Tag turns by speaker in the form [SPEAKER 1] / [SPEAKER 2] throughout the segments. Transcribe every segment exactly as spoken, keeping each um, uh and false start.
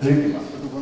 [SPEAKER 1] ζήτημα.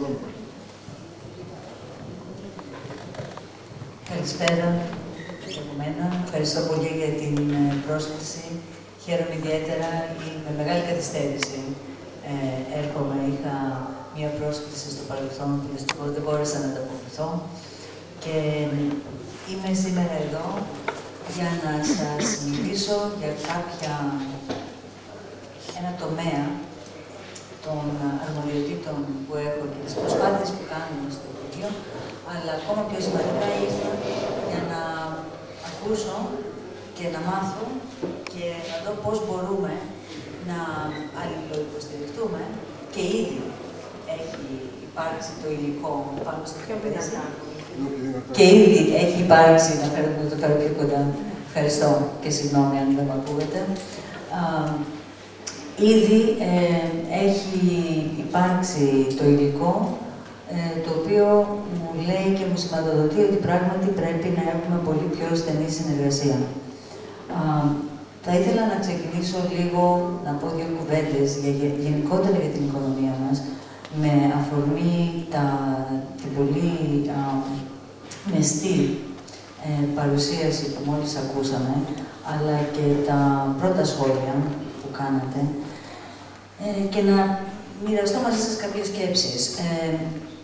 [SPEAKER 2] Καλησπέρα από μένα. Ευχαριστώ πολύ για την πρόσκληση. Χαίρομαι ιδιαίτερα. Με μεγάλη καθυστέρηση ε, έρχομαι. Είχα μία πρόσκληση στο παρελθόν που δυστυχώς δεν μπόρεσα να ανταποκριθώ. Και είμαι σήμερα εδώ για να σας μιλήσω για κάποια, ένα τομέα των αρμοδιοτήτων που έχω και τις προσπάθειες που κάνουμε στο Υπουργείο, αλλά ακόμα πιο σημαντικά ήρθα για να ακούσω και να μάθω και να δω πώς μπορούμε να αλληλοϊποστηριχτούμε και ήδη έχει υπάρξει το υλικό πάνω στο πιο πέρασμα. Και ήδη έχει υπάρξει, να φέρω να το φέρω πιο κοντά, ευχαριστώ και συγγνώμη αν δεν με ακούγεται. Ήδη ε, έχει υπάρξει το υλικό, ε, το οποίο μου λέει και μου σηματοδοτεί ότι πράγματι πρέπει να έχουμε πολύ πιο στενή συνεργασία. Α, θα ήθελα να ξεκινήσω λίγο, να πω δύο κουβέντες για, γενικότερα για την οικονομία μας, με αφορμή τα, την πολύ α, μεστή ε, παρουσίαση που μόλις ακούσαμε, αλλά και τα πρώτα σχόλια που κάνατε, ε, και να μοιραστώ μαζί σας κάποιες σκέψεις. Ε,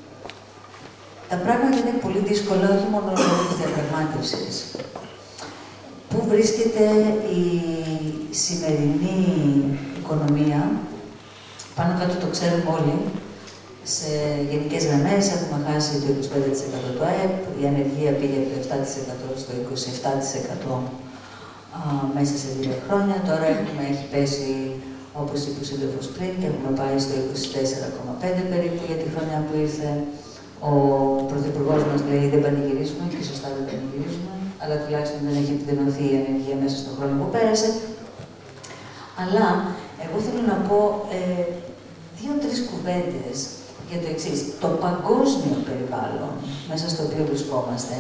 [SPEAKER 2] τα πράγματα είναι πολύ δύσκολα, όχι μόνο λόγω της διαπραγμάτευσης. Πού βρίσκεται η σημερινή οικονομία, πάνω κάτω το ξέρουμε όλοι, σε γενικές γραμμές έχουμε χάσει το είκοσι πέντε τοις εκατό του ΑΕΠ, η ανεργία πήγε από το επτά τοις εκατό στο είκοσι επτά τοις εκατό α, μέσα σε δύο χρόνια. Τώρα έχουμε, έχει πέσει, όπως είπε ο σύντροφος πριν, και έχουμε πάει στο είκοσι τέσσερα κόμμα πέντε περίπου για τη χρονιά που ήρθε. Ο Πρωθυπουργός μας λέει δεν πανηγυρίζουμε και σωστά δεν πανηγυρίζουμε, αλλά τουλάχιστον δεν έχει επιδεινωθεί η ανεργία μέσα στον χρόνο που πέρασε. Αλλά εγώ θέλω να πω ε, δύο-τρεις κουβέντες για το εξής. Το παγκόσμιο περιβάλλον μέσα στο οποίο βρισκόμαστε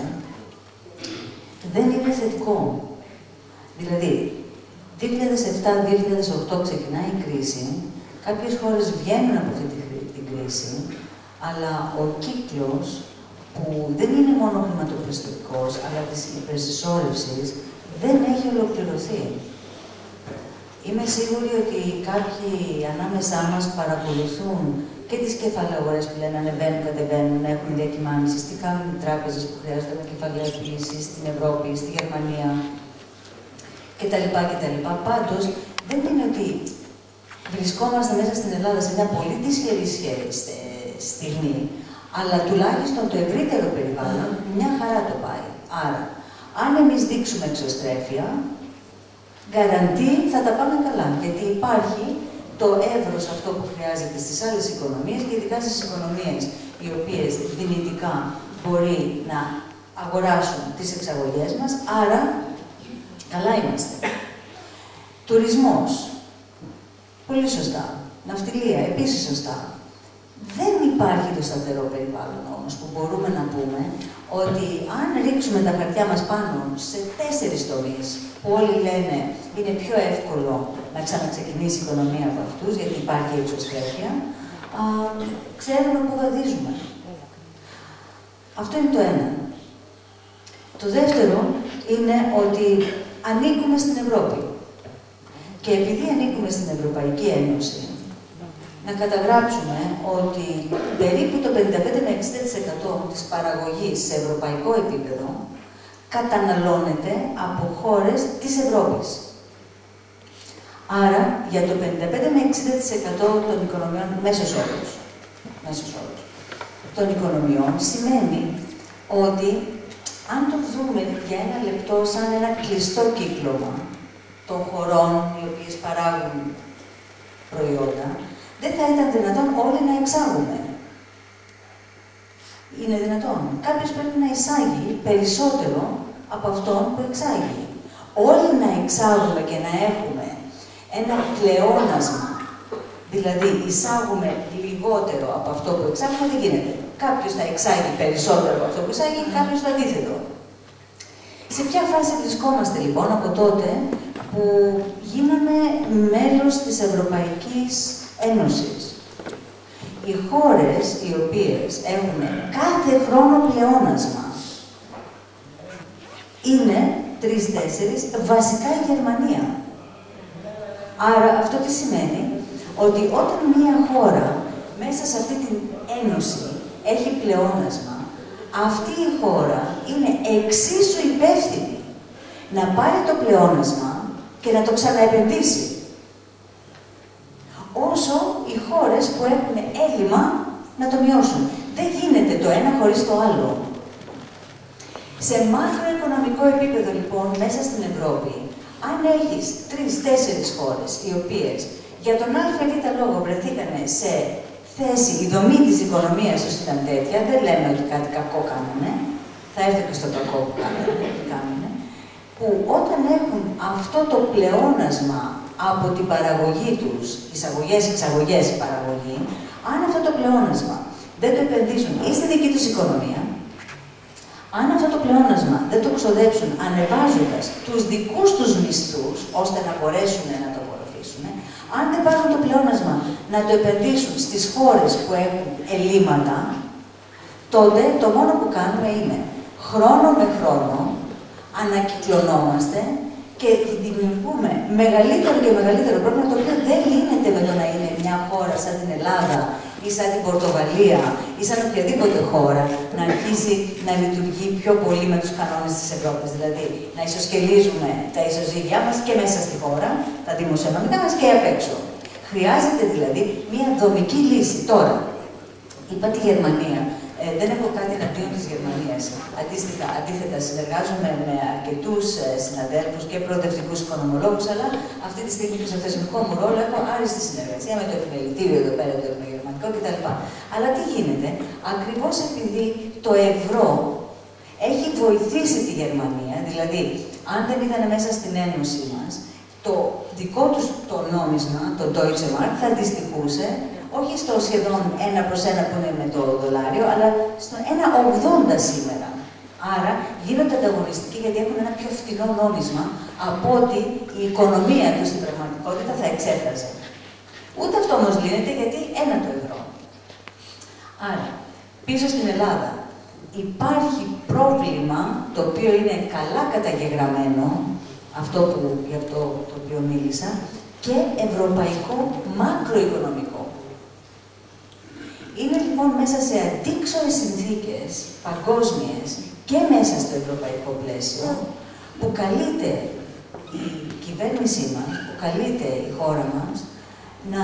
[SPEAKER 2] δεν είναι θετικό. Δηλαδή, δύο χιλιάδες επτά δύο χιλιάδες οκτώ ξεκινάει η κρίση, κάποιες χώρες βγαίνουν από αυτή την κρίση, αλλά ο κύκλος που δεν είναι μόνο χρηματοπιστωτικός, αλλά της υπερσυσσόρευσης, δεν έχει ολοκληρωθεί. Είμαι σίγουρη ότι κάποιοι ανάμεσά μας παρακολουθούν και τις κεφαλαιογορές που λένε ανεβαίνουν, κατεβαίνουν, έχουν διακυμάνσεις, τι κάνουν οι τράπεζες που χρειάζονται με κεφαλαιοποίηση στην Ευρώπη, στη Γερμανία κτλ. κτλ. Πάντως, δεν είναι ότι βρισκόμαστε μέσα στην Ελλάδα σε μια πολύ δυσχερή στιγμή, αλλά τουλάχιστον το ευρύτερο περιβάλλον μια χαρά το πάει. Άρα, αν εμείς δείξουμε εξωστρέφεια, γκαραντί θα τα πάμε καλά, γιατί υπάρχει το εύρος αυτό που χρειάζεται στις άλλες οικονομίες και ειδικά στις οικονομίες οι οποίες δυνητικά μπορεί να αγοράσουν τις εξαγωγές μας, άρα καλά είμαστε. Τουρισμός, πολύ σωστά. Ναυτιλία, επίσης σωστά. Δεν υπάρχει το σταθερό περιβάλλον όμως που μπορούμε να πούμε ότι αν ρίξουμε τα χαρτιά μας πάνω σε τέσσερις τομείς που όλοι λένε είναι πιο εύκολο να ξαναξεκινήσει η οικονομία από αυτούς, γιατί υπάρχει εξωστρέφεια, ξέρουμε πού βαδίζουμε. Αυτό είναι το ένα. Το δεύτερο είναι ότι ανήκουμε στην Ευρώπη. Και επειδή ανήκουμε στην Ευρωπαϊκή Ένωση, να καταγράψουμε ότι περίπου το πενήντα πέντε με εξήντα τοις εκατό της παραγωγής σε ευρωπαϊκό επίπεδο καταναλώνεται από χώρες της Ευρώπης. Άρα, για το πενήντα πέντε με εξήντα τοις εκατό των οικονομιών, μέσος όρος, μέσος όρος, των οικονομιών, σημαίνει ότι αν το δούμε για ένα λεπτό σαν ένα κλειστό κύκλωμα των χωρών οι οποίες παράγουν προϊόντα, δεν θα ήταν δυνατόν όλοι να εξάγουμε. Είναι δυνατόν. Κάποιος πρέπει να εισάγει περισσότερο από αυτόν που εξάγει. Όλοι να εξάγουμε και να έχουμε ένα πλεόνασμα, δηλαδή εισάγουμε λιγότερο από αυτό που εξάγουμε, δεν γίνεται. Κάποιος θα εξάγει περισσότερο από αυτό που εισάγει και κάποιος το αντίθετο. Σε ποια φάση βρισκόμαστε λοιπόν από τότε που γίναμε μέλος της Ευρωπαϊκής Ένωσης? Οι χώρες οι οποίες έχουν κάθε χρόνο πλεόνασμα είναι τρεις-τέσσερις, βασικά η Γερμανία. Άρα αυτό τι σημαίνει? Ότι όταν μία χώρα μέσα σε αυτή την ένωση έχει πλεόνασμα, αυτή η χώρα είναι εξίσου υπεύθυνη να πάρει το πλεόνασμα και να το ξαναεπενδύσει. Όσο οι χώρες που έχουν έλλειμμα να το μειώσουν. Δεν γίνεται το ένα χωρίς το άλλο. Σε μακροοικονομικό επίπεδο, λοιπόν, μέσα στην Ευρώπη, αν έχεις τρεις-τέσσερις χώρες, οι οποίες για τον ΑΒ λόγο βρεθήκανε σε θέση, η δομή της οικονομίας τους ήταν τέτοια, δεν λέμε ότι κάτι κακό κάνανε, θα έρθω και στο κακό που κάνανε, που όταν έχουν αυτό το πλεόνασμα από την παραγωγή τους, εισαγωγές, εξαγωγές, παραγωγή, αν αυτό το πλεόνασμα δεν το επενδύσουν ή στη δική τους οικονομία, αν αυτό το πλεόνασμα δεν το ξοδέψουν ανεβάζοντας τους δικούς τους μισθούς, ώστε να μπορέσουν να το απορροφήσουν, αν δεν πάρουν το πλεόνασμα να το επενδύσουν στις χώρες που έχουν ελλείμματα, τότε το μόνο που κάνουμε είναι χρόνο με χρόνο ανακυκλωνόμαστε και δημιουργούμε μεγαλύτερο και μεγαλύτερο πρόβλημα, το οποίο δεν λύνεται με το να είναι μια χώρα σαν την Ελλάδα ή σαν την Πορτογαλία ή σαν οποιαδήποτε χώρα να αρχίσει να λειτουργεί πιο πολύ με τους κανόνες της Ευρώπης. Δηλαδή, να ισοσκελίζουμε τα ισοζύγια μας και μέσα στη χώρα, τα δημοσιονομικά μας και απ' έξω. Χρειάζεται δηλαδή μια δομική λύση. Τώρα, είπα τη Γερμανία. Ε, δεν έχω κάτι εναντίον της Γερμανίας. Αντίστοιχα, αντίθετα, συνεργάζομαι με αρκετούς ε, συναδέλφους και προοδευτικούς οικονομολόγους, αλλά αυτή τη στιγμή στο θεσμικό μου ρόλο έχω άριστη συνεργασία με το επιμελητήριο εδώ πέρα, το επιμελητικό κτλ. Αλλά τι γίνεται? Ακριβώς επειδή το ευρώ έχει βοηθήσει τη Γερμανία, δηλαδή, αν δεν ήταν μέσα στην ένωση μας, το δικό τους το νόμισμα, το Deutsche Mark, θα αντιστοιχούσε όχι στο σχεδόν ένα προς ένα που είναι με το δολάριο, αλλά στο ένα ογδόντα σήμερα. Άρα γίνονται ανταγωνιστικοί γιατί έχουν ένα πιο φτηνό νόμισμα από ότι η οικονομία τους στην πραγματικότητα θα εξέφραζε. Ούτε αυτό όμως λύνεται γιατί ένα το ευρώ. Άρα, πίσω στην Ελλάδα υπάρχει πρόβλημα το οποίο είναι καλά καταγεγραμμένο, αυτό που, για αυτό το οποίο μίλησα, και ευρωπαϊκό μακροοικονομικό. Είναι λοιπόν μέσα σε αντίξωες συνθήκες παγκόσμιες και μέσα στο ευρωπαϊκό πλαίσιο που καλείται η κυβέρνησή μας, που καλείται η χώρα μας να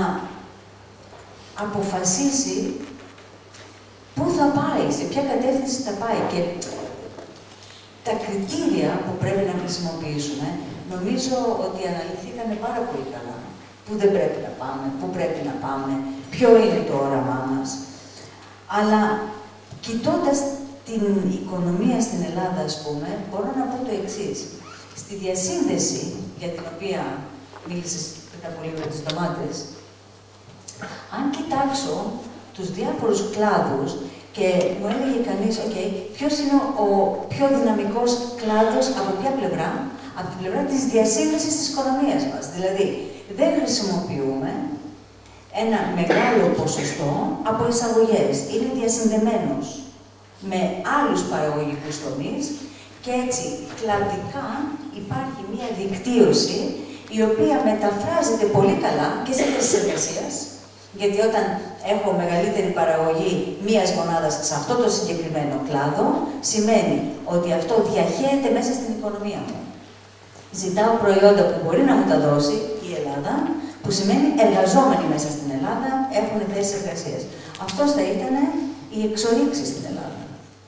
[SPEAKER 2] αποφασίσει πού θα πάει, σε ποια κατεύθυνση θα πάει και τα κριτήρια που πρέπει να χρησιμοποιήσουμε νομίζω ότι αναλυθήκανε πάρα πολύ καλά. Πού δεν πρέπει να πάμε, πού πρέπει να πάμε, ποιο είναι το όραμά μας. Αλλά κοιτώντας την οικονομία στην Ελλάδα, ας πούμε, μπορώ να πω το εξής. Στη διασύνδεση, για την οποία μίλησες πριν από λίγο για τις ντομάτες, αν κοιτάξω τους διάφορους κλάδους και μου έλεγε κανείς, okay, ποιος είναι ο πιο δυναμικός κλάδος από ποια πλευρά, από την πλευρά της διασύνδεσης της οικονομίας μας. Δηλαδή, δεν χρησιμοποιούμε ένα μεγάλο ποσοστό από εισαγωγές. Είναι διασυνδεμένος με άλλους παραγωγικούς τομείς και έτσι κλαδικά υπάρχει μία δικτύωση η οποία μεταφράζεται πολύ καλά και σε θέσεις εργασίας, γιατί όταν έχω μεγαλύτερη παραγωγή μίας μονάδας σε αυτό το συγκεκριμένο κλάδο, σημαίνει ότι αυτό διαχέεται μέσα στην οικονομία μου. Ζητάω προϊόντα που μπορεί να μου τα δώσει η Ελλάδα, που σημαίνει εργαζόμενοι μέσα στην Ελλάδα έχουν θέσεις εργασίας. Αυτός θα ήταν η εξορίξη στην Ελλάδα.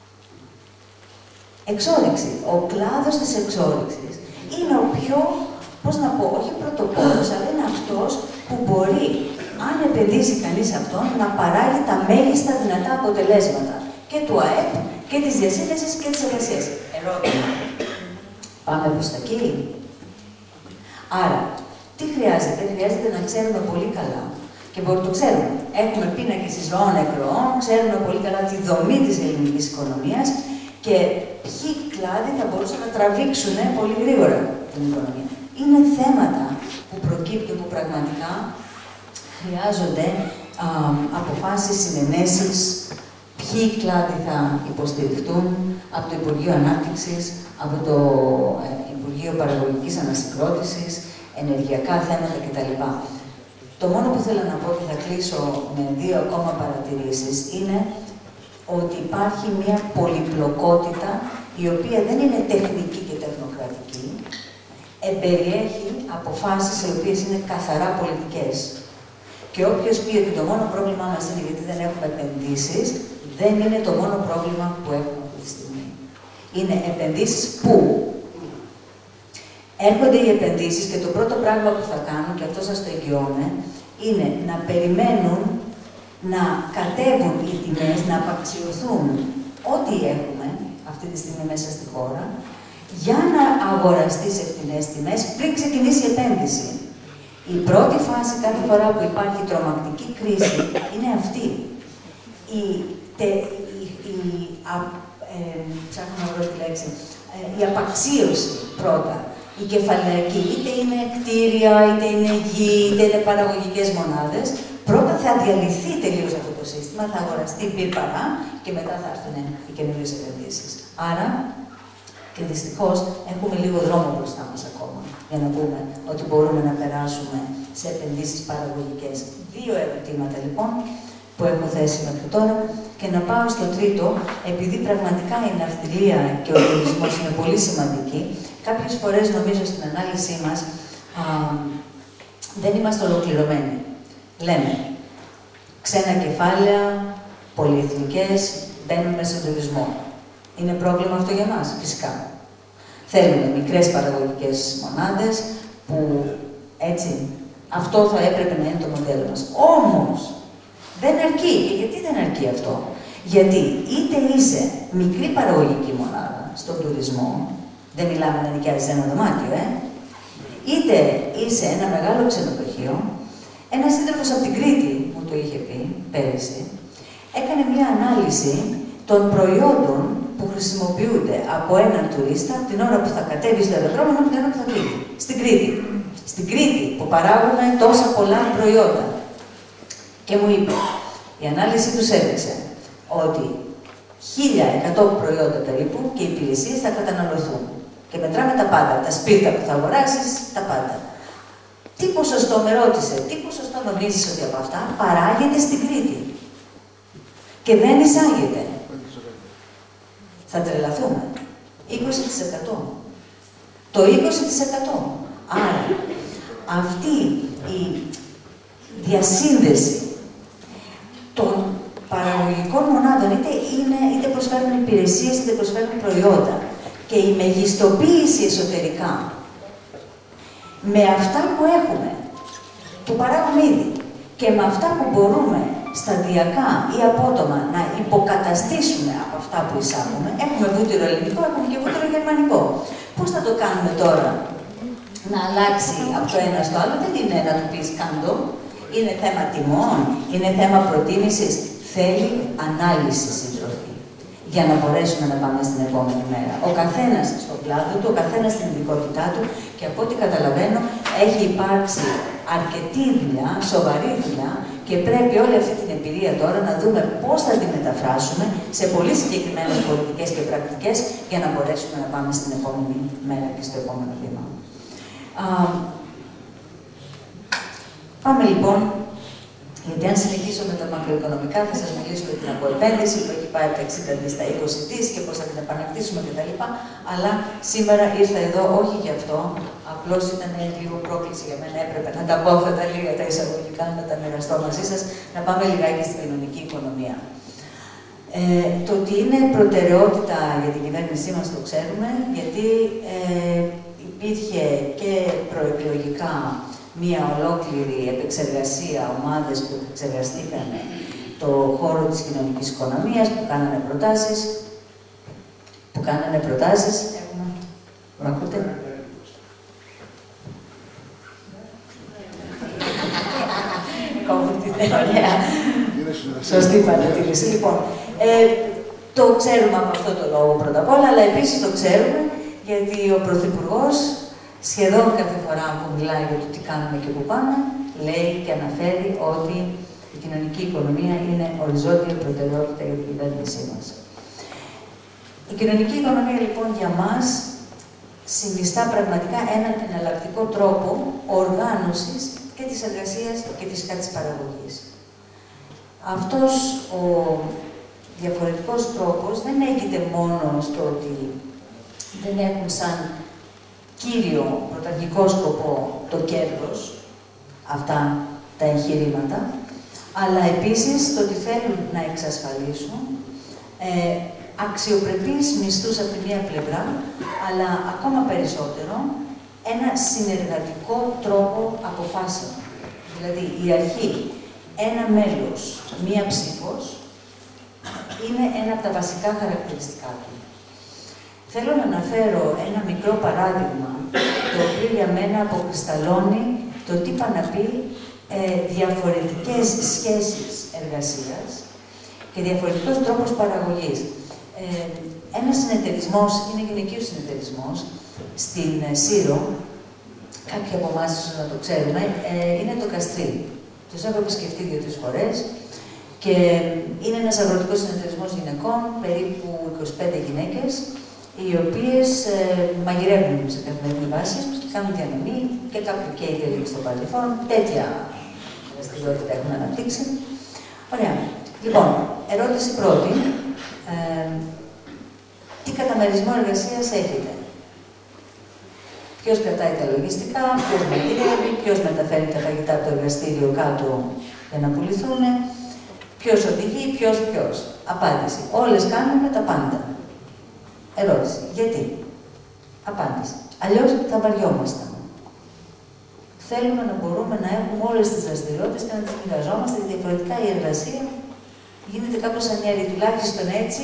[SPEAKER 2] Εξόριξη. Ο κλάδος της εξόριξης είναι ο πιο, πώς να πω, όχι πρωτοπόρος, αλλά είναι αυτός που μπορεί, αν επενδύσει κανείς αυτόν, να παράγει τα μέγιστα δυνατά αποτελέσματα και του ΑΕΠ και της διασύνδεσης και της εργασίας. Ερώτημα. Πάμε προς τα εκεί. Άρα, τι χρειάζεται? Χρειάζεται να ξέρουμε πολύ καλά και μπορεί το ξέρουμε. Έχουμε πίνακες εισρωών εκροών, ξέρουμε πολύ καλά τη δομή της ελληνικής οικονομίας και ποιοι κλάδοι θα μπορούσαν να τραβήξουν πολύ γρήγορα την οικονομία. Είναι θέματα που προκύπτουν που πραγματικά χρειάζονται α, αποφάσεις, συνενέσεις, ποιοι κλάδοι θα υποστηριχτούν από το Υπουργείο Ανάπτυξης, από το ε, Υπουργείο Παραγωγικής Ανασυγκρότησης, ενεργειακά θέματα κτλ. Το μόνο που θέλω να πω και θα κλείσω με δύο ακόμα παρατηρήσεις είναι ότι υπάρχει μια πολυπλοκότητα η οποία δεν είναι τεχνική και τεχνοκρατική, εμπεριέχει αποφάσεις οι οποίες είναι καθαρά πολιτικές. Και όποιος πει ότι το μόνο πρόβλημά μας είναι γιατί δεν έχουμε επενδύσεις, δεν είναι το μόνο πρόβλημα που έχουμε αυτή τη στιγμή. Είναι επενδύσεις που έρχονται οι επενδύσεις και το πρώτο πράγμα που θα κάνουν, και αυτό σας το εγγυώμαι, είναι να περιμένουν να κατέβουν οι τιμές, να απαξιωθούν ό,τι έχουμε αυτή τη στιγμή μέσα στη χώρα, για να αγοραστεί σε φτηνές τιμές πριν ξεκινήσει η επένδυση. Η πρώτη φάση κάθε φορά που υπάρχει τρομακτική κρίση είναι αυτή. Η, τε, η, η, α, ε, ψάχνω να βρω τη λέξη, ε, η απαξίωση πρώτα. Η κεφαλαϊκή, είτε είναι κτίρια, είτε είναι γη, είτε είναι παραγωγικές μονάδες, πρώτα θα διαλυθεί τελείως αυτό το σύστημα, θα αγοραστεί πήρπαρα και μετά θα έρθουν οι καινούριες επενδύσεις. Άρα, και δυστυχώς, έχουμε λίγο δρόμο μπροστά μας ακόμα, για να πούμε ότι μπορούμε να περάσουμε σε επενδύσεις παραγωγικές. Δύο ερωτήματα, λοιπόν, που έχω θέσει μέχρι τώρα, και να πάω στο τρίτο, επειδή πραγματικά η ναυτιλία και ο τουρισμός είναι πολύ σημαντικοί. Κάποιες φορές, νομίζω, στην ανάλυση μας, α, δεν είμαστε ολοκληρωμένοι. Λέμε, ξένα κεφάλαια, πολυεθνικές, μπαίνουν μέσα στον τουρισμό. Είναι πρόβλημα αυτό για μας, φυσικά. Θέλουμε μικρές παραγωγικές μονάδες, που έτσι, αυτό θα έπρεπε να είναι το μοντέλο μας. Όμως, δεν αρκεί. Και γιατί δεν αρκεί αυτό? Γιατί είτε είσαι μικρή παραγωγική μονάδα στον τουρισμό, δεν μιλάμε να νοικιάζεις ένα δωμάτιο, ε. Είτε είσαι ένα μεγάλο ξενοδοχείο, ένας σύντροφος από την Κρήτη μου το είχε πει πέρυσι, έκανε μια ανάλυση των προϊόντων που χρησιμοποιούνται από έναν τουρίστα από την ώρα που θα κατέβει στο αεροδρόμιο μέχρι την ώρα που θα φύγει. Στην Κρήτη. Στην Κρήτη που παράγουμε τόσα πολλά προϊόντα. Και μου είπε, η ανάλυση τους έδειξε ότι χίλια εκατό προϊόντα περίπου και οι υπηρεσίες θα καταναλωθούν. Και μετράμε τα πάντα, τα σπίρτα που θα αγοράσεις, τα πάντα. Τι ποσοστό, με ρώτησε, τι ποσοστό νομίζεις ότι από αυτά παράγεται στην Κρήτη και δεν εισάγεται? Θα τρελαθούμε. είκοσι τοις εκατό. Το είκοσι τοις εκατό. Άρα, αυτή η διασύνδεση των παραγωγικών μονάδων, είτε, είναι, είτε προσφέρουν υπηρεσίες, είτε προσφέρουν προϊόντα, και η μεγιστοποίηση εσωτερικά με αυτά που έχουμε, που παράγουμε ήδη, και με αυτά που μπορούμε σταδιακά ή απότομα να υποκαταστήσουμε από αυτά που εισάγουμε, έχουμε βούτυρο ελληνικό, έχουμε και βούτυρο γερμανικό. Πώς θα το κάνουμε τώρα να αλλάξει από το ένα στο άλλο? Δεν είναι να του πεις κάντο, είναι θέμα τιμών, είναι θέμα προτίμησης, θέλει ανάλυση, συντροφή, για να μπορέσουμε να πάμε στην επόμενη μέρα. Ο καθένας στον κλάδο του, ο καθένας στην ειδικότητά του, και από ό,τι καταλαβαίνω έχει υπάρξει αρκετή δουλειά, σοβαρή δουλειά, και πρέπει όλη αυτή την εμπειρία τώρα να δούμε πώς θα τη μεταφράσουμε σε πολύ συγκεκριμένες πολιτικές και πρακτικές για να μπορέσουμε να πάμε στην επόμενη μέρα και στο επόμενο βήμα. Α, πάμε λοιπόν, γιατί αν συνεχίσω με τα μακροοικονομικά θα σας μιλήσω για την αποεπένδυση που έχει πάει από τα εξήντα δις στα είκοσι δις και πώς θα την επανακτήσουμε κτλ. Αλλά σήμερα ήρθα εδώ όχι γι' αυτό, απλώς ήταν λίγο πρόκληση για μένα, έπρεπε να τα πω αυτά τα λίγα τα εισαγωγικά, να τα μοιραστώ μαζί σας, να πάμε λιγάκι στην κοινωνική οικονομία. Ε, το ότι είναι προτεραιότητα για την κυβέρνησή μας το ξέρουμε, γιατί ε, υπήρχε και προεκλογικά μία ολόκληρη επεξεργασία, ομάδες που εξεργαστήκαν το χώρο της κοινωνικής οικονομίας, που κάνανε προτάσεις, που κάνανε προτάσεις, έχουμε, με ακούτε? Ωραία. Σωστή παρατήρηση. Λοιπόν, ε, το ξέρουμε από αυτό το λόγο πρώτα απ' όλα, αλλά επίσης το ξέρουμε γιατί ο Πρωθυπουργός σχεδόν κάθε φορά που μιλάει για το τι κάνουμε και που πάμε, λέει και αναφέρει ότι Η κοινωνική οικονομία είναι οριζόντια προτεραιότητα για την κυβέρνησή μας. Η κοινωνική οικονομία, λοιπόν, για μας συνιστά πραγματικά έναν εναλλακτικό τρόπο οργάνωσης και της εργασίας και φυσικά της παραγωγής. Αυτός ο διαφορετικός τρόπος δεν έγκυται μόνο στο ότι δεν έχουν σαν κύριο πρωταρχικό σκοπό το κέρδος, αυτά τα εγχειρήματα, αλλά επίσης το ότι θέλουν να εξασφαλίσουν ε, αξιοπρεπείς μισθούς από τη μία πλευρά, αλλά ακόμα περισσότερο ένα συνεργατικό τρόπο αποφάσεων. Δηλαδή, η αρχή, ένα μέλος, μία ψήφος, είναι ένα από τα βασικά χαρακτηριστικά του. Θέλω να αναφέρω ένα μικρό παράδειγμα, το οποίο για μένα αποκρισταλώνει το τι πάνε να πει ε, διαφορετικές σχέσεις εργασίας και διαφορετικός τρόπος παραγωγής. Ε, ένας συνεταιρισμός, είναι γυναικείος συνεταιρισμός, στην ε, Σύρο, κάποιοι από εμάς ίσως να το ξέρουμε, ε, είναι το Καστρί. Τους έχω επισκεφτεί δύο-τρεις φορές και είναι ένας αγροτικός συνεταιρισμός γυναικών, περίπου είκοσι πέντε γυναίκες, οι οποίες ε, μαγειρεύουν σε καθημερινή βάση και κάνουν διανομή και κάποιο catering στο παρελθόν. Τέτοια δραστηριότητα έχουν αναπτύξει. Ωραία. Λοιπόν, ερώτηση πρώτη. Ε, τι καταμερισμό εργασίας έχετε? Ποιος κρατάει τα λογιστικά, ποιος μαγειρεύει, ποιος μεταφέρει τα φαγητά από το εργαστήριο κάτω για να πουληθούν, ποιος οδηγεί, ποιος ποιος. Απάντηση. Όλες κάνουμε τα πάντα. Ερώτηση. Γιατί? Απάντηση. Αλλιώς θα βαριόμασταν. Θέλουμε να μπορούμε να έχουμε όλες τις δραστηριότητες και να τις μοιραζόμαστε, διαφορετικά η εργασία γίνεται κάπως ανιέρη, τουλάχιστον έτσι.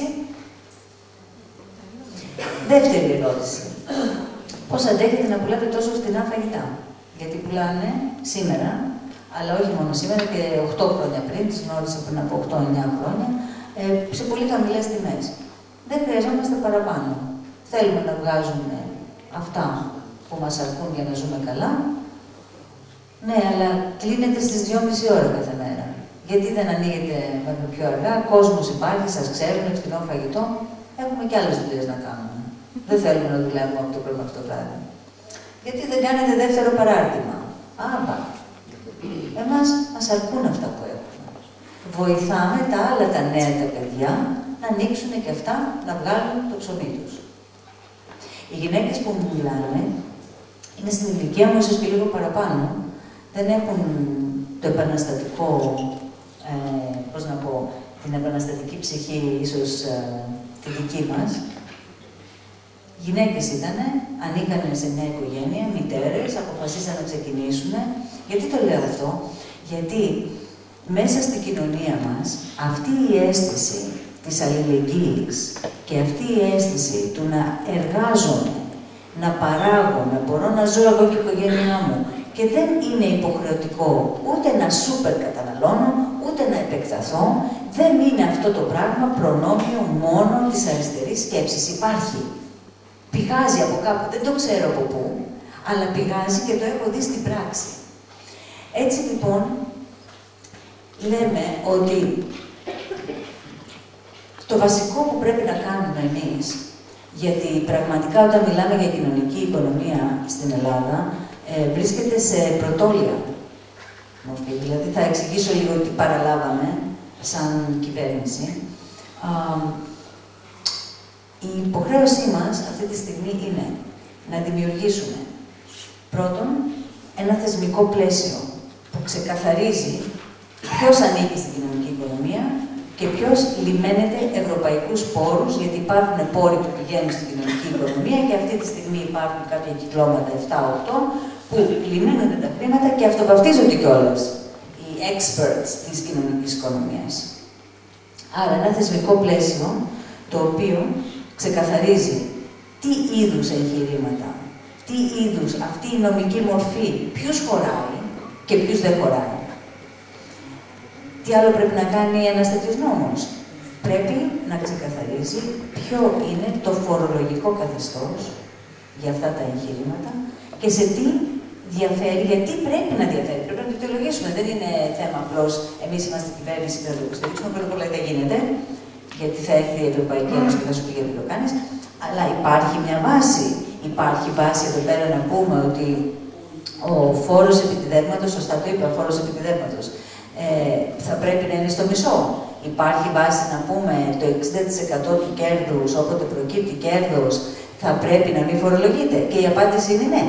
[SPEAKER 2] Δεύτερη ερώτηση. Πώς αντέχετε να πουλάτε τόσο φτηνά φαγητά? Γιατί πουλάνε σήμερα, αλλά όχι μόνο σήμερα, και οκτώ χρόνια πριν, τις γνώρισα πριν από οκτώ εννιά χρόνια, ε, σε πολύ χαμηλές τιμές. Δεν χρειαζόμαστε παραπάνω. Θέλουμε να βγάζουμε αυτά που μας αρκούν για να ζούμε καλά. Ναι, αλλά κλείνετε στις δυόμιση ώρα κάθε μέρα. Γιατί δεν ανοίγετε μέχρι πιο αργά? Κόσμος υπάρχει, σας ξέρουν, φθηνό φαγητό. Έχουμε και άλλες δουλειές να κάνουμε. Δεν θέλουμε να δουλεύουμε από το πρωί μέχρι το βράδυ. Γιατί δεν κάνετε δεύτερο παράρτημα? Άμπα. Εμάς μας αρκούν αυτά που έχουμε. Βοηθάμε τα άλλα τα νέα τα παιδιά να ανοίξουν και αυτά, να βγάλουν το ψωμί τους. Οι γυναίκες που μου μιλάνε είναι στην ηλικία μου, ίσως και λίγο παραπάνω, δεν έχουν το επαναστατικό, ε, πώς να πω, την επαναστατική ψυχή, ίσως ε, τη δική μας. Γυναίκες ήτανε, ανήκανε σε μια οικογένεια, μητέρες, αποφασίσαν να ξεκινήσουν. Γιατί το λέω αυτό? Γιατί μέσα στην κοινωνία μας αυτή η αίσθηση της αλληλεγγύης και αυτή η αίσθηση του να εργάζομαι, να παράγω, να μπορώ να ζω εγώ και η οικογένειά μου και δεν είναι υποχρεωτικό ούτε να σούπερ καταναλώνω, ούτε να επεκταθώ, δεν είναι αυτό το πράγμα προνόμιο μόνο της αριστερής σκέψης. Υπάρχει. Πηγάζει από κάπου, δεν το ξέρω από πού, αλλά πηγάζει και το έχω δει στην πράξη. Έτσι λοιπόν, λέμε ότι το βασικό που πρέπει να κάνουμε εμείς, γιατί πραγματικά όταν μιλάμε για κοινωνική οικονομία στην Ελλάδα, ε, βρίσκεται σε πρωτόλια μορφή. Δηλαδή θα εξηγήσω λίγο τι παραλάβαμε σαν κυβέρνηση. Α, η υποχρέωσή μας αυτή τη στιγμή είναι να δημιουργήσουμε πρώτον ένα θεσμικό πλαίσιο που ξεκαθαρίζει ποιος ανήκει στην κοινωνική οικονομία και ποιος λιμένεται ευρωπαϊκούς πόρους, γιατί υπάρχουν πόροι που πηγαίνουν στην κοινωνική οικονομία και αυτή τη στιγμή υπάρχουν κάποια κυκλώματα επτά οκτώ που λιμένονται τα χρήματα και αυτοβαπτίζονται κιόλας οι experts της κοινωνικής οικονομίας. Άρα ένα θεσμικό πλαίσιο το οποίο ξεκαθαρίζει τι είδους εγχειρήματα, τι είδους αυτή η νομική μορφή, ποιους χωράει και ποιους δεν χωράει. Τι άλλο πρέπει να κάνει ένας τέτοιος νόμος? Πρέπει να ξεκαθαρίζει ποιο είναι το φορολογικό καθεστώς για αυτά τα εγχειρήματα και σε τι διαφέρει, γιατί πρέπει να διαφέρει. Πρέπει να το δικαιολογήσουμε. Δεν είναι θέμα απλώς εμείς είμαστε κυβέρνηση και θα το υποστηρίξουμε. Πρώτα απ' όλα δεν γίνεται, γιατί θα έρθει η Ευρωπαϊκή Ένωση και θα σου πει γιατί το κάνεις. Αλλά υπάρχει μια βάση. Υπάρχει βάση εδώ πέρα να πούμε ότι ο φόρος επιτιδεύματος, σωστά το είπα, ο φόρος επιτιδεύματος, ε, θα πρέπει να είναι στο μισό. Υπάρχει βάση να πούμε το εξήντα τοις εκατό του κέρδους, όποτε προκύπτει κέρδος, θα πρέπει να μην φορολογείται. Και η απάντηση είναι ναι.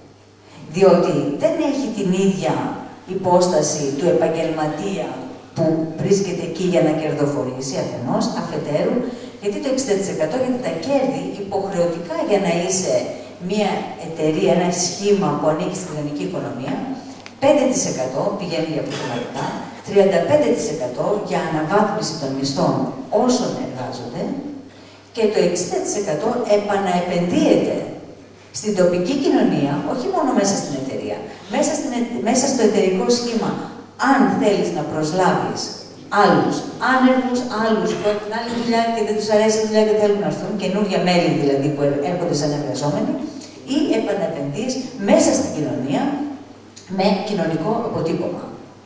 [SPEAKER 2] Διότι δεν έχει την ίδια υπόσταση του επαγγελματία που βρίσκεται εκεί για να κερδοφορήσει αφενός, αφετέρου, γιατί το εξήντα τοις εκατό γιατί τα κέρδη υποχρεωτικά για να είσαι μια εταιρεία, ένα σχήμα που ανήκει στην κοινωνική οικονομία, πέντε τοις εκατό πηγαίνει για αποθεματικά, τριάντα πέντε τοις εκατό για αναβάθμιση των μισθών όσων εργάζονται και το εξήντα τοις εκατό επαναεπενδύεται στην τοπική κοινωνία, όχι μόνο μέσα στην εταιρεία, μέσα, στην, μέσα στο εταιρικό σχήμα. Αν θέλεις να προσλάβεις άλλους άνεργους, άλλους που έχουν άλλη δουλειά και δεν τους αρέσει η δουλειά και θέλουν να έρθουν, καινούργια μέλη δηλαδή που έρχονται σαν εργαζόμενοι, ή επαναπενδύεις μέσα στην κοινωνία με κοινωνικό αποτύπωμα.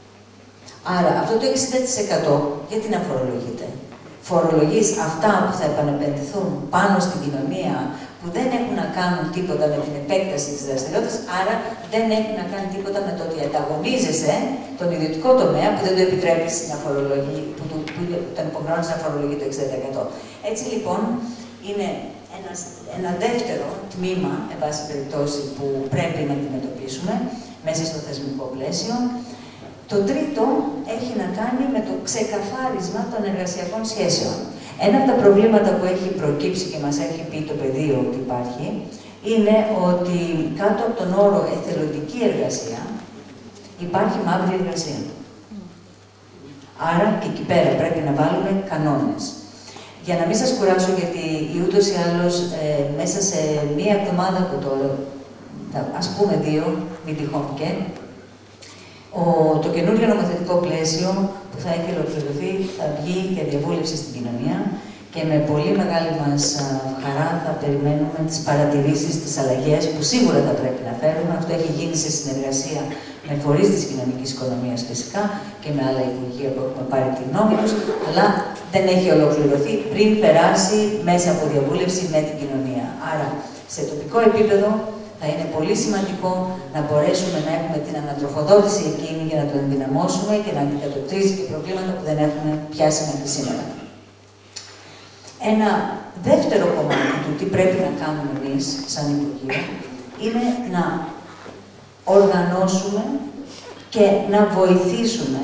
[SPEAKER 2] Άρα αυτό το εξήντα τοις εκατό γιατί να φορολογείται. Φορολογείς αυτά που θα επανεπενδυθούν πάνω στην κοινωνία, που δεν έχουν να κάνουν τίποτα με την επέκταση της δραστηριότητας, άρα δεν έχουν να κάνουν τίποτα με το ότι ανταγωνίζεσαι τον ιδιωτικό τομέα που δεν το επιτρέπεις να φορολογεί, που, που, που τον υποχρεώνεις να φορολογεί το εξήντα τοις εκατό. Έτσι λοιπόν είναι ένας, ένα δεύτερο τμήμα, εν πάση περιπτώσει, που πρέπει να αντιμετωπίσουμε μέσα στο θεσμικό πλαίσιο. Το τρίτο έχει να κάνει με το ξεκαθάρισμα των εργασιακών σχέσεων. Ένα από τα προβλήματα που έχει προκύψει και μας έχει πει το πεδίο ότι υπάρχει, είναι ότι κάτω από τον όρο εθελοντική εργασία υπάρχει μαύρη εργασία. Άρα και εκεί πέρα πρέπει να βάλουμε κανόνες. Για να μην σας κουράσω, γιατί ούτως ή άλλως ε, μέσα σε μία εβδομάδα από τώρα, ας πούμε δύο, μην τυχόν και, Ο, το καινούργιο νομοθετικό πλαίσιο που θα έχει ολοκληρωθεί θα βγει για διαβούλευση στην κοινωνία και με πολύ μεγάλη μας χαρά θα περιμένουμε τις παρατηρήσεις, τις αλλαγές που σίγουρα θα πρέπει να φέρουμε. Αυτό έχει γίνει σε συνεργασία με φορείς της κοινωνικής οικονομίας φυσικά και με άλλα υπουργεία που έχουμε πάρει τη γνώμη τους, αλλά δεν έχει ολοκληρωθεί πριν περάσει μέσα από διαβούλευση με την κοινωνία. Άρα, σε τοπικό επίπεδο, θα είναι πολύ σημαντικό να μπορέσουμε να έχουμε την ανατροφοδότηση εκείνη για να το ενδυναμώσουμε και να αντικατοπτρίζει και προβλήματα που δεν έχουμε πιάσει μέχρι σήμερα. Ένα δεύτερο κομμάτι του τι πρέπει να κάνουμε εμείς, σαν Υπουργείο, είναι να οργανώσουμε και να βοηθήσουμε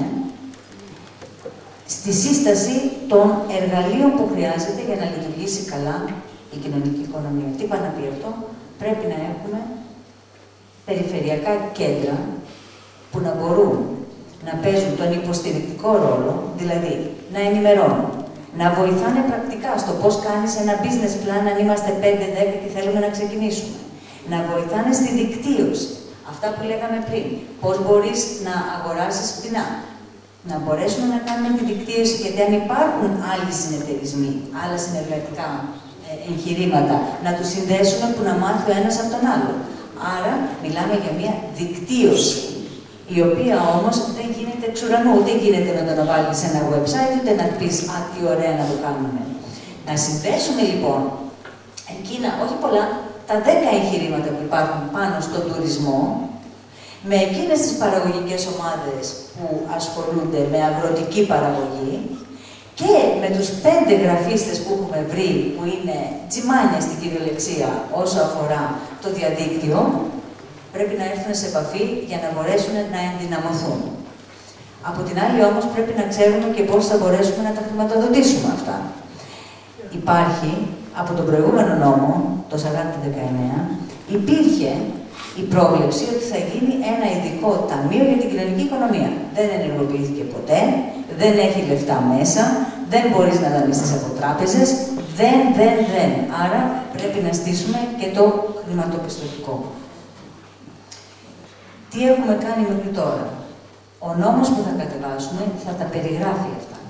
[SPEAKER 2] στη σύσταση των εργαλείων που χρειάζεται για να λειτουργήσει καλά η κοινωνική οικονομία. Τι πάει να πει αυτό? Πρέπει να έχουμε περιφερειακά κέντρα που να μπορούν να παίζουν τον υποστηρικτικό ρόλο, δηλαδή να ενημερώνουν, να βοηθάνε πρακτικά στο πώς κάνεις ένα business plan αν είμαστε πέντε δέκα και θέλουμε να ξεκινήσουμε. Να βοηθάνε στη δικτύωση, αυτά που λέγαμε πριν, πώς μπορείς να αγοράσεις φτηνά. Να μπορέσουμε να κάνουμε τη δικτύωση, γιατί αν υπάρχουν άλλοι συνεταιρισμοί, άλλα συνεργατικά εγχειρήματα, να τους συνδέσουμε που να μάθει ο ένας από τον άλλο. Άρα, μιλάμε για μια δικτύωση, η οποία όμως δεν γίνεται εξ ουρανού, ούτε γίνεται να το βάλεις σε ένα website, ούτε να πεις «Α, τι ωραία να το κάνουμε». Να συνδέσουμε λοιπόν εκείνα, όχι πολλά, τα δέκα εγχειρήματα που υπάρχουν πάνω στον τουρισμό, με εκείνες τις παραγωγικές ομάδες που ασχολούνται με αγροτική παραγωγή, και με τους πέντε γραφίστες που έχουμε βρει, που είναι τσιμάνια στην κυριολεξία όσο αφορά το διαδίκτυο, πρέπει να έρθουν σε επαφή για να μπορέσουν να ενδυναμωθούν. Από την άλλη όμως πρέπει να ξέρουμε και πώς θα μπορέσουμε να τα χρηματοδοτήσουμε αυτά. Υπάρχει, από τον προηγούμενο νόμο, το σαράντα δεκαεννέα, υπήρχε η πρόβλεψη ότι θα γίνει ένα ειδικό ταμείο για την κοινωνική οικονομία. Δεν ενεργοποιήθηκε ποτέ, δεν έχει λεφτά μέσα, δεν μπορείς να δανειστείς από τράπεζες, δεν, δεν, δεν. Άρα πρέπει να στήσουμε και το χρηματοπιστωτικό. Τι έχουμε κάνει μέχρι τώρα? Ο νόμος που θα κατεβάσουμε θα τα περιγράφει αυτά.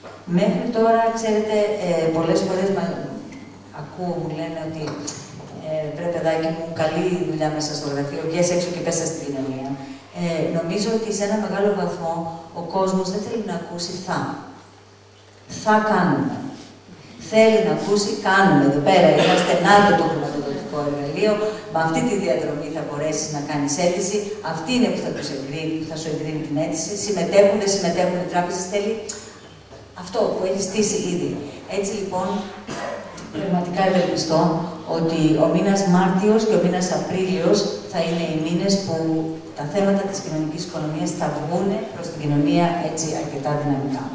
[SPEAKER 2] Μέχρι τώρα, ξέρετε, ε, πολλές φορές μα, ακούω, μου λένε ότι ε, βρε παιδάκι μου, καλή δουλειά μέσα στο γραφείο, βγες έξω και πέσα στην κοινωνία. Ε, νομίζω ότι σε ένα μεγάλο βαθμό ο κόσμος δεν θέλει να ακούσει θα. Θα κάνουμε. Θέλει να ακούσει κάνουμε. Εδώ πέρα είμαστε νάτο το χρηματοδοτικό εργαλείο. Με αυτή τη διαδρομή θα μπορέσεις να κάνεις αίτηση. Αυτή είναι που θα, τους εγκρίνει, που θα σου εγκρίνει την αίτηση. Συμμετέχουν, δεν συμμετέχουν οι τράπεζες. Θέλει αυτό που έχει στήσει ήδη. Έτσι λοιπόν, πραγματικά ευελπιστώ ότι ο μήνας Μάρτιος και ο μήνας Απρίλιος θα είναι οι μήνες που τα θέματα της κοινωνικής οικονομίας θα βγουν προς την κοινωνία έτσι αρκετά δυναμικά.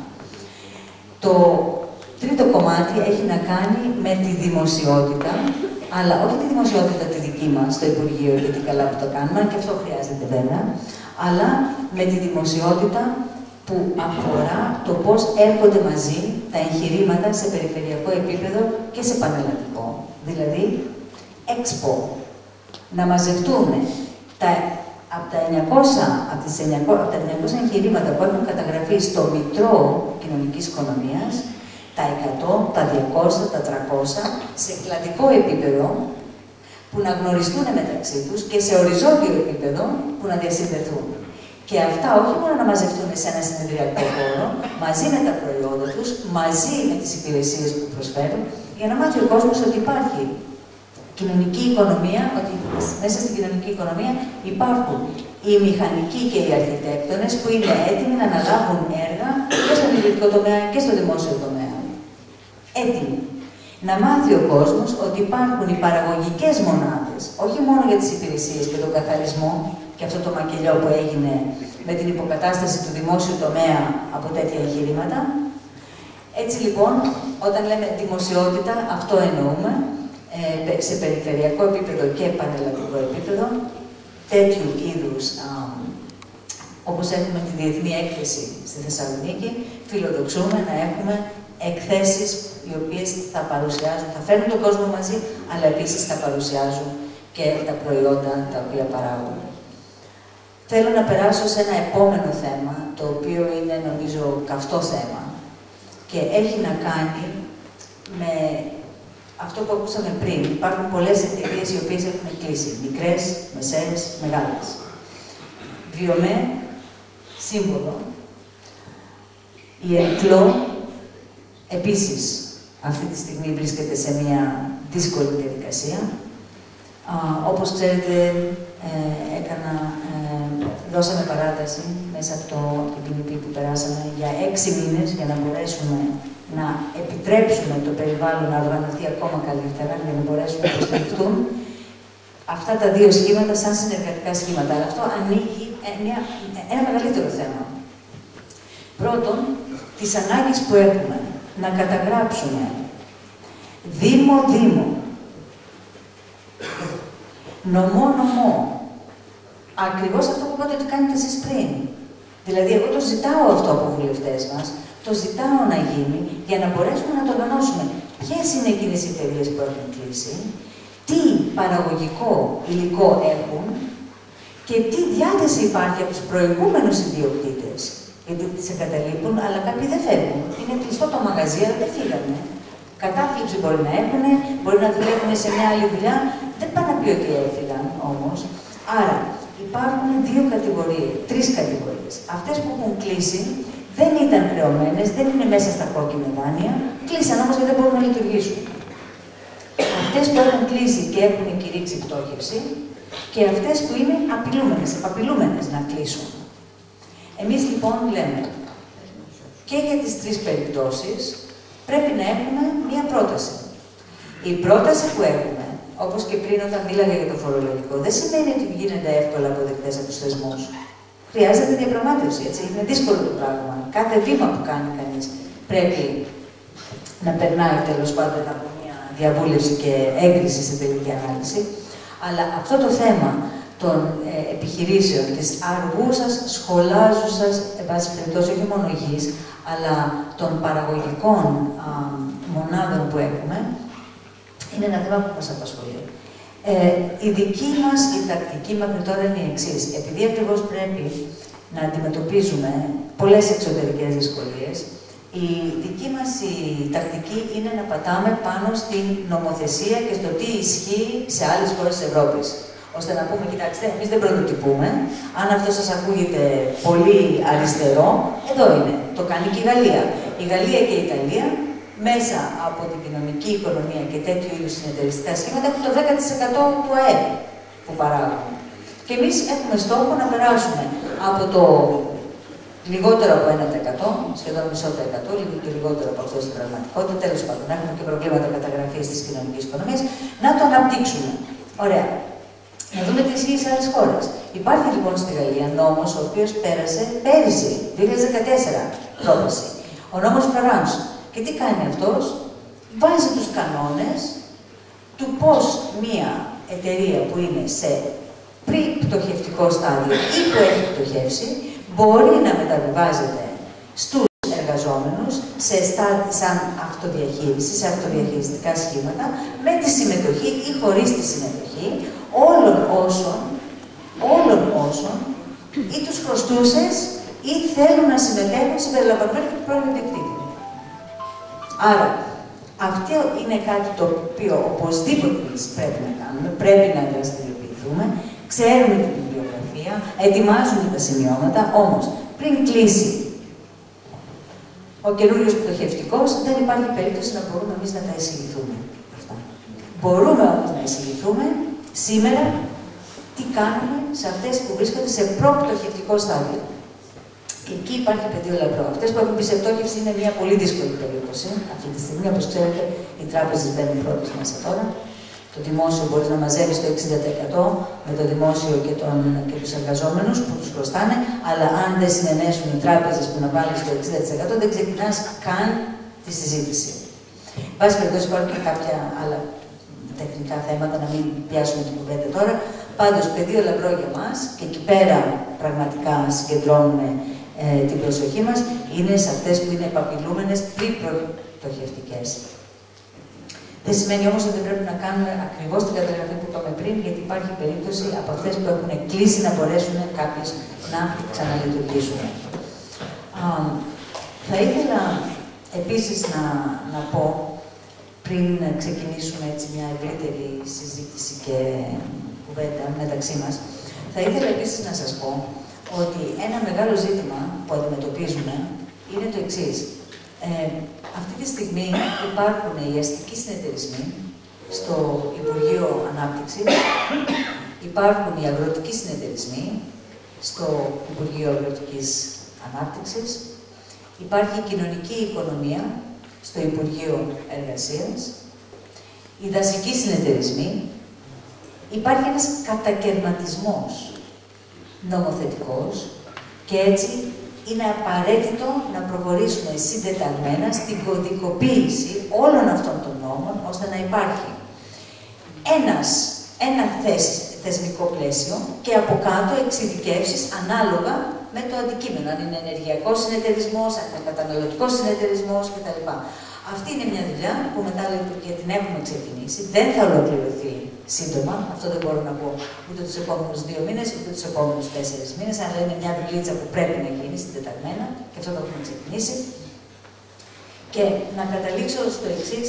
[SPEAKER 2] Το τρίτο κομμάτι έχει να κάνει με τη δημοσιότητα, αλλά όχι τη δημοσιότητα τη δική μας στο Υπουργείο, γιατί καλά που το κάνουμε, και αυτό χρειάζεται βέβαια, αλλά με τη δημοσιότητα που αφορά το πώς έρχονται μαζί τα εγχειρήματα σε περιφερειακό επίπεδο και σε πανελλαδικό. Δηλαδή, Expo, να μαζευτούν τα, από τα εννιακόσια, από τις εννιακόσια, από τα εννιακόσια εγχειρήματα που έχουν καταγραφεί στο Μητρό Κοινωνικής Οικονομίας, τα εκατό, τα διακόσια, τα τριακόσια, σε κλαδικό επίπεδο, που να γνωριστούν μεταξύ τους και σε οριζόντιο επίπεδο που να διασυνδεθούν. Και αυτά όχι μόνο να μαζευτούν σε ένα συνεδριακό χώρο, μαζί με τα προϊόντα τους, μαζί με τις υπηρεσίες που προσφέρουν, για να μάθει ο κόσμος ότι υπάρχει κοινωνική οικονομία, ότι μέσα στην κοινωνική οικονομία υπάρχουν οι μηχανικοί και οι αρχιτέκτονες που είναι έτοιμοι να αναλάβουν έργα και στον ιδιωτικό τομέα και στο δημόσιο τομέα. Έτοιμοι. Να μάθει ο κόσμος ότι υπάρχουν οι παραγωγικές μονάδες, όχι μόνο για τις υπηρεσίες και τον καθαρισμό, και αυτό το μακελιό που έγινε με την υποκατάσταση του δημόσιου τομέα από τέτοια εγχειρήματα. Έτσι λοιπόν, όταν λέμε δημοσιότητα, αυτό εννοούμε, ε, σε περιφερειακό επίπεδο και πανελλαδικό επίπεδο, τέτοιου είδους, α, όπως έχουμε τη Διεθνή Έκθεση στη Θεσσαλονίκη, φιλοδοξούμε να έχουμε εκθέσεις οι οποίες θα παρουσιάζουν, θα φέρνουν τον κόσμο μαζί, αλλά επίσης θα παρουσιάζουν και τα προϊόντα τα οποία παράγουν. Θέλω να περάσω σε ένα επόμενο θέμα, το οποίο είναι νομίζω καυτό θέμα και έχει να κάνει με αυτό που ακούσαμε πριν. Υπάρχουν πολλές εταιρείες οι οποίες έχουν κλείσει, μικρές, μεσαίες, μεγάλες. Βιομέ, σύμβολο. Η Ερκλό, επίσης, αυτή τη στιγμή βρίσκεται σε μια δύσκολη διαδικασία. Α, όπως ξέρετε, ε, έκανα, ε, δώσαμε παράταση μέσα από το, την πι νι πι που περάσαμε για έξι μήνες για να μπορέσουμε να επιτρέψουμε το περιβάλλον να οργανωθεί ακόμα καλύτερα, για να μπορέσουμε να υποστηριχτούν αυτά τα δύο σχήματα σαν συνεργατικά σχήματα. Αλλά αυτό ανοίγει μια, ένα μεγαλύτερο θέμα. Πρώτον, τις ανάγκες που έχουμε να καταγράψουμε Δήμο-Δήμο, νομό-νομό, ακριβώς αυτό που είπατε ότι κάνετε εσείς πριν. Δηλαδή, εγώ το ζητάω αυτό από βουλευτές μας, το ζητάω να γίνει για να μπορέσουμε να το οργανώσουμε. Ποιες είναι εκείνες οι εταιρείες που έχουν κλείσει, τι παραγωγικό υλικό έχουν και τι διάθεση υπάρχει από τους προηγούμενους ιδιοκτήτες. Γιατί τις εγκαταλείπουν, αλλά κάποιοι δεν φεύγουν. Είναι κλειστό το μαγαζί, αλλά δεν φύγανε. Κατάθλιψη μπορεί να έχουν, μπορεί να δουλεύουν σε μια άλλη δουλειά. Δεν πάνε να πει ότι έφυγαν όμως. Άρα υπάρχουν δύο κατηγορίες, τρεις κατηγορίες. Αυτές που έχουν κλείσει δεν ήταν χρεωμένες, δεν είναι μέσα στα κόκκινα δάνεια, κλείσαν όμως γιατί δεν μπορούν να λειτουργήσουν. Αυτές που έχουν κλείσει και έχουν κηρύξει πτώχευση και αυτές που είναι απειλούμενες, απειλούμενες να κλείσουν. Εμείς λοιπόν λέμε και για τις τρεις περιπτώσεις πρέπει να έχουμε μία πρόταση. Η πρόταση που έχουμε, όπως και πριν όταν μίλαγα για το φορολογικό, δεν σημαίνει ότι γίνονται εύκολα αποδεκτές από τους θεσμούς. Χρειάζεται διαπραγμάτευση, έτσι. Είναι δύσκολο το πράγμα. Κάθε βήμα που κάνει κανείς πρέπει να περνάει τέλος πάντων από μια διαβούλευση και έγκριση στην τελική ανάλυση. Αλλά αυτό το θέμα των ε, επιχειρήσεων, της αργούσας, σχολάζουσας, εν πάση περιπτώσει, όχι μόνο γης, αλλά των παραγωγικών α, μονάδων που έχουμε, είναι ένα θέμα που μας απασχολεί. Ε, η δική μας, η τακτική μέχρι τώρα είναι η εξής. Επειδή ακριβώς πρέπει να αντιμετωπίζουμε πολλές εξωτερικές δυσκολίες, Η δική μας η τακτική είναι να πατάμε πάνω στην νομοθεσία και στο τι ισχύει σε άλλες χώρες της Ευρώπης. Ώστε να πούμε, κοιτάξτε, εμείς δεν πρωτοτυπούμε. Αν αυτό σας ακούγεται πολύ αριστερό, εδώ είναι. Το κάνει και η Γαλλία. Η Γαλλία και η Ιταλία, μέσα από την κοινωνική οικονομία και τέτοιου είδους συνεταιριστικά σχήματα, έχουν το δέκα τοις εκατό του ΑΕΠ που παράγουν. Και εμείς έχουμε στόχο να περάσουμε από το λιγότερο από ένα τοις εκατό, σχεδόν μισό τοις εκατό, λίγο και λιγότερο από αυτό στην πραγματικότητα. Τέλος πάντων, έχουμε και προβλήματα καταγραφής της κοινωνικής οικονομίας, να το αναπτύξουμε. Ωραία. Να δούμε τι ισχύει σε άλλες χώρες. Υπάρχει λοιπόν στη Γαλλία νόμος, ο οποίος πέρασε πέρυσι, δύο χιλιάδες δεκατέσσερα, πρόπερση. Ο νόμος Φεράνς. Και τι κάνει αυτός? Βάζει τους κανόνες του πώς μία εταιρεία που είναι σε πρι-πτωχευτικό στάδιο ή που έχει πτωχεύσει, μπορεί να μεταβιβάζεται στους εργαζόμενους σε στάδι, σαν αυτοδιαχείριση, σε αυτοδιαχειριστικά σχήματα, με τη συμμετοχή ή χωρίς τη συμμετοχή όλων όσων, όλων όσων ή τους χρωστούσες ή θέλουν να συμμετέχουν συμπεριλαμβανομένου του πρώην ιδιοκτήτη. Άρα, αυτό είναι κάτι το οποίο οπωσδήποτε πρέπει να κάνουμε, πρέπει να δραστηριοποιηθούμε, ξέρουμε την βιβλιογραφία, ετοιμάζουμε τα σημειώματα, όμως πριν κλείσει ο καινούριος πτωχευτικός, δεν υπάρχει περίπτωση να μπορούμε εμείς να τα εισηγηθούμε. Αυτά. Μπορούμε όμως να εισηγηθούμε σήμερα τι κάνουμε σε αυτές που βρίσκονται σε προπτωχευτικό στάδιο. Και εκεί υπάρχει πεδίο λαμπρό. Αυτές που έχουν πει σε πτώχευση είναι μια πολύ δύσκολη περίπτωση. Αυτή τη στιγμή, όπως ξέρετε, οι τράπεζες μπαίνουν πρώτες μέσα τώρα. Το δημόσιο μπορεί να μαζεύει στο εξήντα τοις εκατό με το δημόσιο και, τον, και τους εργαζόμενους που τους χρωστάνε, αλλά αν δεν συνενέσουν οι τράπεζες που να βάλουν στο εξήντα τοις εκατό, δεν ξεκινάς καν τη συζήτηση. Βάσει περιπτώσει υπάρχουν και κάποια άλλα τεχνικά θέματα, να μην πιάσουμε την κουβέντα τώρα. Πάντως, πεδίο λαμπρό για μας και εκεί πέρα πραγματικά συγκεντρώνουμε ε, την προσοχή μας, είναι σε αυτές που είναι επαπειλούμενες πριν προπτωχευτικές. Δεν σημαίνει όμως ότι πρέπει να κάνουμε ακριβώς την καταγραφή που είπαμε πριν, γιατί υπάρχει περίπτωση από αυτές που έχουν κλείσει να μπορέσουν κάποιες να ξαναλειτουργήσουν. Α, θα ήθελα επίσης να, να πω, πριν ξεκινήσουμε έτσι μια ευρύτερη συζήτηση και κουβέντα μεταξύ μας, θα ήθελα επίσης να σας πω ότι ένα μεγάλο ζήτημα που αντιμετωπίζουμε είναι το εξής. Ε, αυτή τη στιγμή υπάρχουν οι αστικοί συνεταιρισμοί στο Υπουργείο Ανάπτυξης, υπάρχουν οι αγροτικοί συνεταιρισμοί στο Υπουργείο Αγροτικής Ανάπτυξης, υπάρχει η κοινωνική οικονομία στο Υπουργείο Εργασίας, οι δασικοί συνεταιρισμοί, υπάρχει ένας κατακερματισμός νομοθετικός και έτσι είναι απαραίτητο να προχωρήσουμε συντεταγμένα στην κωδικοποίηση όλων αυτών των νόμων, ώστε να υπάρχει ένας, ένα θεσ, θεσμικό πλαίσιο και από κάτω εξειδικεύσεις ανάλογα με το αντικείμενο, αν είναι ενεργειακός συνεταιρισμός, αν είναι καταναλωτικός συνεταιρισμός κτλ. Αυτή είναι μια δουλειά που μετά και την έχουμε ξεκινήσει, δεν θα ολοκληρωθεί σύντομα, αυτό δεν μπορώ να πω ούτε τους επόμενους δύο μήνες, ούτε τους επόμενους τέσσερις μήνες, αλλά είναι μια δουλίτσα που πρέπει να γίνει συντεταγμένα και αυτό το έχουμε ξεκινήσει. Και να καταλήξω στο εξής,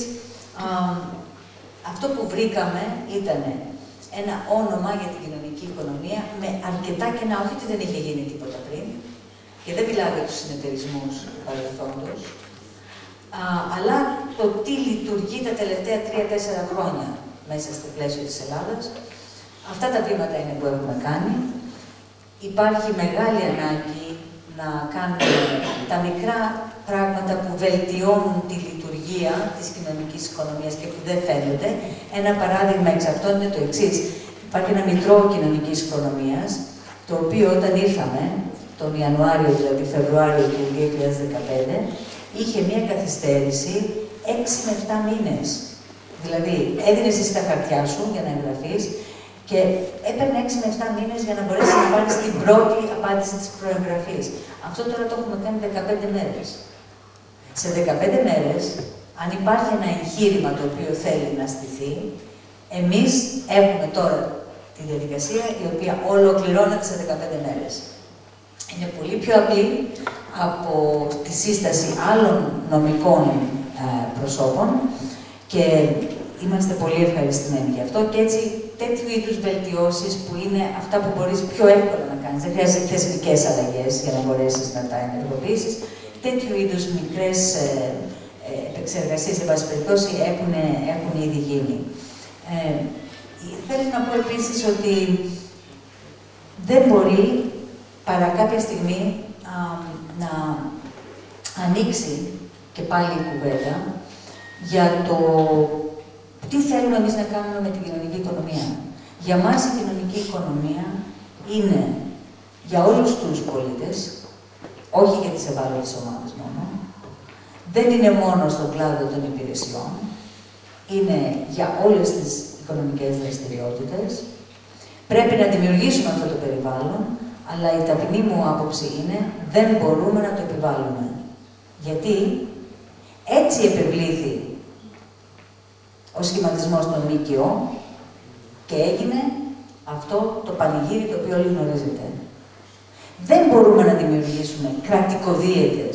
[SPEAKER 2] αυτό που βρήκαμε ήταν ένα όνομα για την κοινωνική οικονομία με αρκετά κενά, όχι ότι δεν είχε γίνει τίποτα πριν, και δεν μιλάω για τους συνεταιρισμούς του παρελθόντος, Α, αλλά το τι λειτουργεί τα τελευταία τρία τέσσερα χρόνια μέσα στο πλαίσιο της Ελλάδας. Αυτά τα βήματα είναι που έχουμε κάνει. Υπάρχει μεγάλη ανάγκη να κάνουμε τα μικρά πράγματα που βελτιώνουν τη λειτουργία της κοινωνικής οικονομίας και που δεν φαίνονται. Ένα παράδειγμα εξ αυτών είναι το εξής. Υπάρχει ένα μητρό κοινωνικής οικονομίας, το οποίο όταν ήρθαμε, τον Ιανουάριο, δηλαδή Φεβρουάριο του δύο χιλιάδες δεκαπέντε, είχε μία καθυστέρηση έξι με επτά μήνες. Δηλαδή, έδινες εσύ τα χαρτιά σου για να εγγραφείς και έπαιρνε έξι με επτά μήνες για να μπορέσει να πάρεις την πρώτη απάντηση της προεγγραφής. Αυτό τώρα το έχουμε κάνει δεκαπέντε μέρες. Σε δεκαπέντε μέρες, αν υπάρχει ένα εγχείρημα το οποίο θέλει να στηθεί, εμείς έχουμε τώρα τη διαδικασία η οποία ολοκληρώνεται σε δεκαπέντε μέρες. Είναι πολύ πιο απλή, από τη σύσταση άλλων νομικών ε, προσώπων και είμαστε πολύ ευχαριστημένοι γι' αυτό και έτσι τέτοιου είδους βελτιώσεις που είναι αυτά που μπορείς πιο εύκολα να κάνεις, δεν χρειάζεται θεσμικές αλλαγές για να μπορέσεις να τα ενεργοποιήσεις, τέτοιου είδους μικρές ε, ε, επεξεργασίες, εν πάση περιπτώσει, έχουν, έχουν ήδη γίνει. Ε, θέλω να πω επίσης ότι δεν μπορεί παρά κάποια στιγμή α, να ανοίξει και πάλι η κουβέντα για το τι θέλουμε εμείς να κάνουμε με την κοινωνική οικονομία. Για μας η κοινωνική οικονομία είναι για όλους τους πολίτες, όχι για τις ευάλωτες ομάδες μόνο, δεν είναι μόνο στον κλάδο των υπηρεσιών, είναι για όλες τις οικονομικές δραστηριότητες. Πρέπει να δημιουργήσουμε αυτό το περιβάλλον, αλλά η ταπεινή μου άποψη είναι δεν μπορούμε να το επιβάλλουμε. Γιατί έτσι επευλήθη ο σχηματισμός των ΜΚΟ και έγινε αυτό το πανηγύρι το οποίο όλοι γνωρίζετε. Δεν μπορούμε να δημιουργήσουμε κρατικοδίαιτες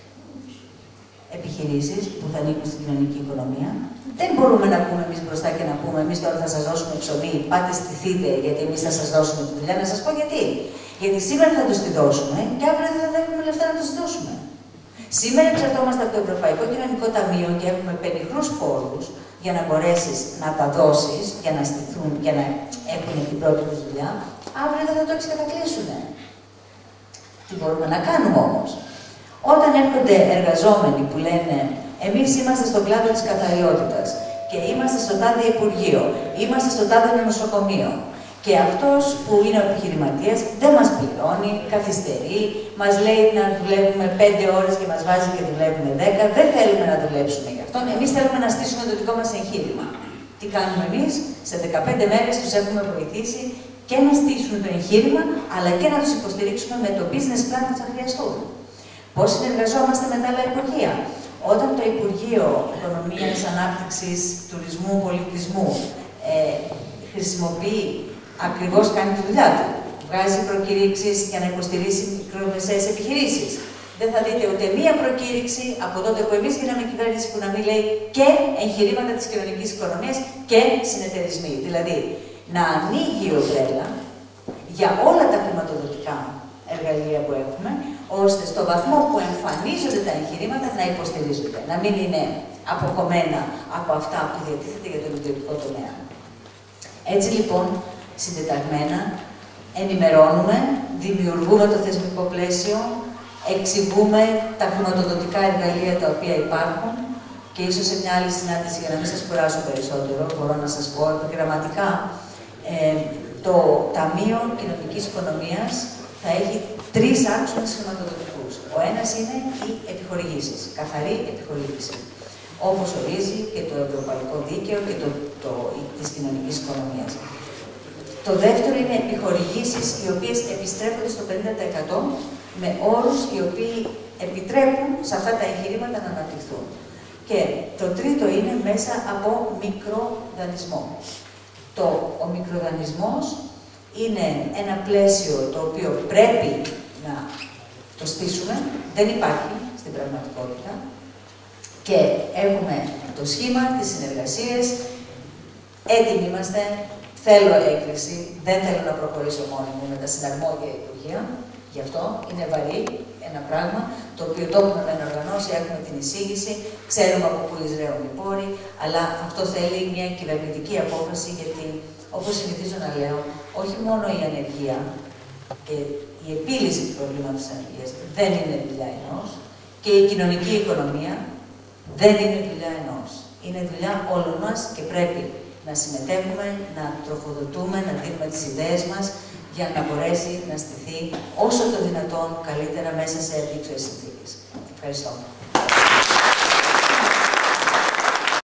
[SPEAKER 2] επιχειρήσεις που θα ανήκουν στην κοινωνική οικονομία. Δεν μπορούμε να πούμε εμείς μπροστά και να πούμε εμείς τώρα θα σας δώσουμε ψωμί, πάτε στηθείτε γιατί εμείς θα σας δώσουμε τη δουλειά. Να σας πω γιατί. Γιατί σήμερα θα τους τη δώσουμε και αύριο δεν θα έχουμε λεφτά να τους δώσουμε. Σήμερα εξαρτώμαστε από το Ευρωπαϊκό Κοινωνικό Ταμείο και έχουμε πενιχρούς πόρους για να μπορέσεις να τα δώσεις, για να στηθούν, για να έχουν την πρώτη τους δουλειά. Αύριο δεν θα το έχεις κατακλείσουν. Τι μπορούμε να κάνουμε όμως. Όταν έρχονται εργαζόμενοι που λένε εμείς είμαστε στον κλάδο της καθαριότητας και είμαστε στο τάδε Υπουργείο, είμαστε στο τάδε νοσοκομείο και αυτός που είναι ο επιχειρηματίας δεν μας πληρώνει, καθυστερεί, μας λέει να δουλεύουμε πέντε ώρες και μας βάζει και δουλεύουμε δέκα, δεν θέλουμε να δουλέψουμε γι' αυτόν, εμείς θέλουμε να στήσουμε το δικό μας εγχείρημα. Τι κάνουμε εμείς, σε δεκαπέντε μέρες τους έχουμε βοηθήσει και να στήσουν το εγχείρημα, αλλά και να τους υποστηρίξουμε με το business plan που θα χρειαστούν. Πώς συνεργαζόμαστε με τα άλλα Υπουργεία. Όταν το Υπουργείο Οικονομίας, Ανάπτυξης, Τουρισμού, Πολιτισμού ε, χρησιμοποιεί, ακριβώς κάνει τη δουλειά του, βγάζει προκηρύξεις για να υποστηρίσει μικρομεσαίες επιχειρήσεις. Δεν θα δείτε ούτε μία προκήρυξη από τότε που εμείς γίναμε κυβέρνηση που να μην λέει και εγχειρήματα της κοινωνικής οικονομίας και συνεταιρισμοί. Δηλαδή, να ανοίγει η ομπρέλα για όλα τα χρηματοδοτικά εργαλεία που έχουμε, ώστε στο βαθμό που εμφανίζονται τα εγχειρήματα να υποστηρίζονται, να μην είναι αποκομμένα από αυτά που διατίθεται για τον ιδιωτικό τομέα. Έτσι λοιπόν, συντεταγμένα, ενημερώνουμε, δημιουργούμε το θεσμικό πλαίσιο, εξηγούμε τα χρηματοδοτικά εργαλεία τα οποία υπάρχουν και ίσως σε μια άλλη συνάντηση, για να μην σας κουράσω περισσότερο, μπορώ να σας πω επιγραμματικά, ε, το Ταμείο Κοινωνικής Οικονομίας θα έχει τρεις άξονες χρηματοδοτικούς. Ο ένας είναι οι επιχορηγήσεις, καθαρή επιχορήγηση, όπως ορίζει και το Ευρωπαϊκό Δίκαιο και το, το, της κοινωνικής οικονομίας. Το δεύτερο είναι επιχορηγήσεις οι οποίες επιστρέφονται στο πενήντα τοις εκατό με όρους οι οποίοι επιτρέπουν σε αυτά τα εγχειρήματα να αναπτυχθούν. Και το τρίτο είναι μέσα από μικροδανεισμό. Το, ο μικροδανεισμός είναι ένα πλαίσιο το οποίο πρέπει να το στήσουμε, δεν υπάρχει στην πραγματικότητα και έχουμε το σχήμα, τις συνεργασίες, έτοιμοι είμαστε, θέλω έγκριση, δεν θέλω να προχωρήσω μόνη μου με τα συναρμόδια υπουργεία, γι' αυτό είναι βαρύ ένα πράγμα το οποίο το έχουμε μεν οργανώσει, έχουμε την εισήγηση, ξέρουμε από πού εισραίουν οι πόροι, αλλά αυτό θέλει μια κυβερνητική απόφαση γιατί, όπως συνηθίζω να λέω, όχι μόνο η ανεργία και η επίλυση του προβλήματος της ανεργίας δεν είναι δουλειά ενός και η κοινωνική οικονομία δεν είναι δουλειά ενός. Είναι δουλειά όλων μας και πρέπει να συμμετέχουμε, να τροφοδοτούμε, να δίνουμε τις ιδέες μας για να μπορέσει να στηθεί όσο το δυνατόν καλύτερα μέσα σε αντίξωες συνθήκες. Ευχαριστώ.